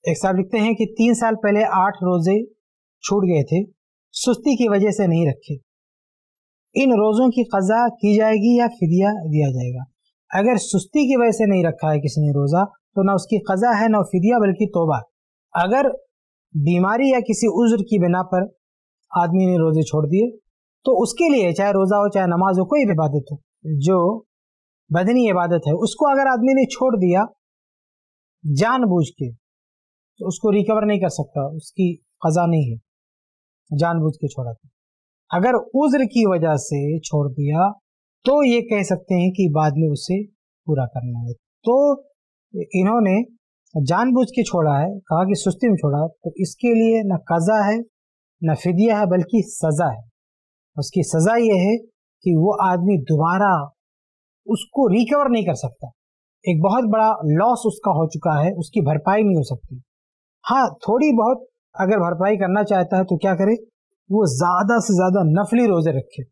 एक साहब लिखते हैं कि 3 साल पहले 8 रोजे छूट गए थे, सुस्ती की वजह से नहीं रखे। इन रोजों की कज़ा की जाएगी या फिदिया दिया जाएगा? अगर सुस्ती की वजह से नहीं रखा है किसी ने रोजा तो ना उसकी कज़ा है ना फिदिया बल्कि तौबा। अगर बीमारी या किसी उज़्र की बिना पर आदमी ने रोजे छोड़ दिए तो उसके लिए चाहे रोजा हो चाहे नमाज हो, कोई भी इबादत हो जो बदनी इबादत है, उसको अगर आदमी ने छोड़ दिया जानबूझ के तो उसको रिकवर नहीं कर सकता, उसकी कज़ा नहीं है, जानबूझ के छोड़ा था। अगर उज़्र की वजह से छोड़ दिया तो ये कह सकते हैं कि बाद में उसे पूरा करना है। तो इन्होंने जानबूझ के छोड़ा है, कहा कि सुस्ती में छोड़ा, तो इसके लिए न कज़ा है न फिदिया है बल्कि सज़ा है। उसकी सज़ा ये है कि वो आदमी दोबारा उसको रिकवर नहीं कर सकता, एक बहुत बड़ा लॉस उसका हो चुका है, उसकी भरपाई नहीं हो सकती। हाँ, थोड़ी बहुत अगर भरपाई करना चाहता है तो क्या करे, वो ज़्यादा से ज़्यादा नफली रोज़े रखे,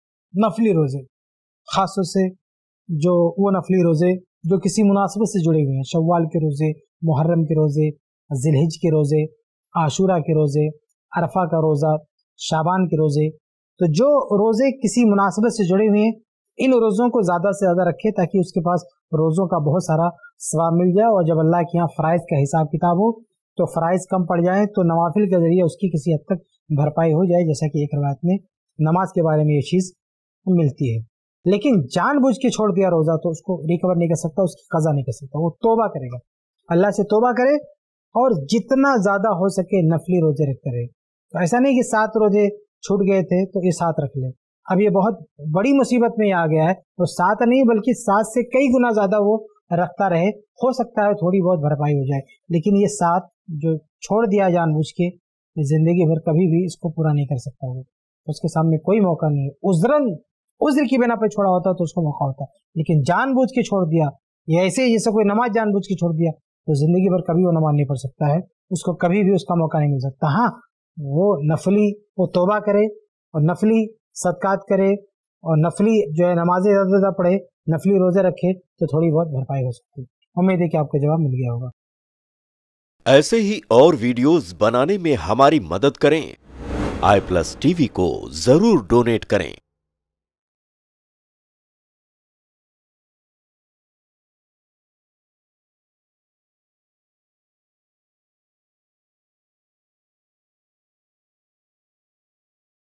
नफली रोज़े, ख़ास तौर से जो वो नफली रोज़े जो किसी मुनासबत से जुड़े हुए हैं, शव्वाल के रोज़े, मुहर्रम के रोज़े, ज़िलहिज के रोज़े, आशूरा के रोज़े, अरफा का रोज़ा, शाबान के रोज़े, तो जो रोज़े किसी मुनासबत से जुड़े हुए हैं इन रोज़ों को ज़्यादा से ज़्यादा रखे ताकि उसके पास रोज़ों का बहुत सारा सवाब मिल जाए, और जब अल्लाह के यहाँ फ़राइज़ का हिसाब किताब हो तो फ़राइज़ कम पड़ जाए तो नवाफिल के ज़रिए उसकी किसी हद तक भरपाई हो जाए, जैसा कि एक रवायत में नमाज के बारे में ये चीज़ मिलती है। लेकिन जानबूझ के छोड़ दिया रोज़ा तो उसको रिकवर नहीं कर सकता, उसकी कज़ा नहीं कर सकता, वो तौबा करेगा, अल्लाह से तौबा करे और जितना ज़्यादा हो सके नफली रोज़े रखते रहे। तो ऐसा नहीं कि 7 रोज़े छूट गए थे तो ये 7 रख ले, अब ये बहुत बड़ी मुसीबत में आ गया है तो 7 नहीं बल्कि 7 से कई गुना ज़्यादा वो रखता रहे, हो सकता है थोड़ी बहुत भरपाई हो जाए, लेकिन ये 7 जो छोड़ दिया जानबूझ के ज़िंदगी भर कभी भी इसको पूरा नहीं कर सकता वो, उसके सामने कोई मौका नहीं है। उज़्र की बिना पर छोड़ा होता तो उसको मौका होता, लेकिन जानबूझ के छोड़ दिया, या ऐसे जैसे कोई नमाज जानबूझ के छोड़ दिया तो ज़िंदगी भर कभी वो नमाज नहीं पढ़ सकता है, उसको कभी भी उसका मौका नहीं मिल सकता। हाँ, वो नफली वो तौबा करे और नफली सदकात करे और नफली जो है नमाजें ज़्यादा ज़्यादा पढ़े, नफली रोज़े रखे तो थोड़ी बहुत भरपाई हो सकती है। उम्मीद है कि आपको जवाब मिल गया होगा। ऐसे ही और वीडियोस बनाने में हमारी मदद करें। i+ TV को जरूर डोनेट करें।